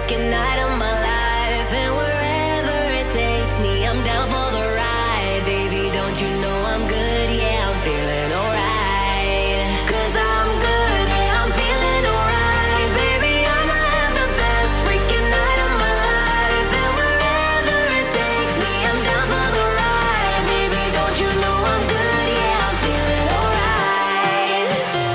freaking night of my life, and wherever it takes me, I'm down for the ride. Baby, don't you know I'm good? Yeah, I'm feeling alright. 'Cause I'm good, yeah, I'm feeling alright. Baby, I'ma have the best freaking night of my life, and wherever it takes me, I'm down for the ride. Baby, don't you know I'm good? Yeah, I'm feeling alright.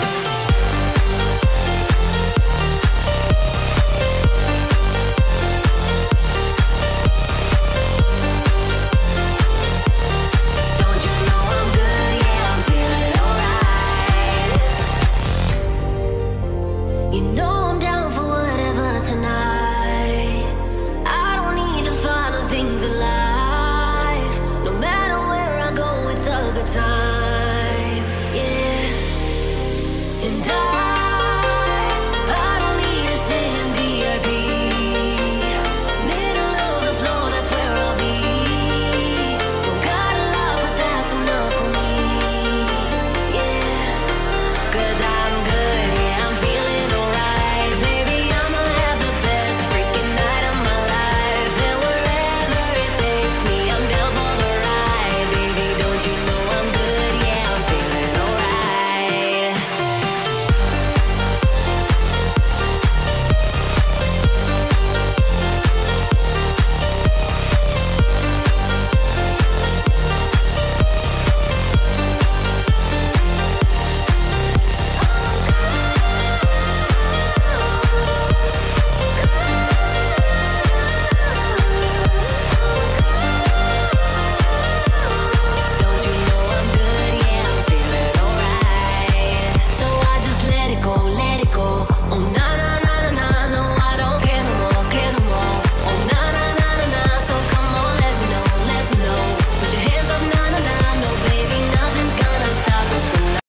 Don't you know I'm good? Yeah, I'm feeling alright. You know I'm down for whatever tonight. I don't need the final things in life. No matter where I go, it's a good time. Yeah. And